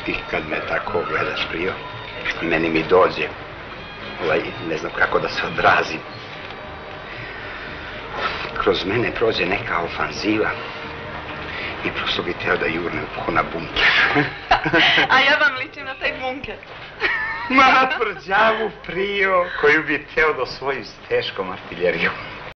Ti kad me tako gledaš, Prio, meni mi dođe, ne znam kako da se odrazim. Kroz mene prođe neka ofanziva i prosto bi teo da jurnem na bunker. A ja vam ličim na taj bunker. Ma, prđavu Prio, koju bi teo da osvojim s teškom artiljerijom.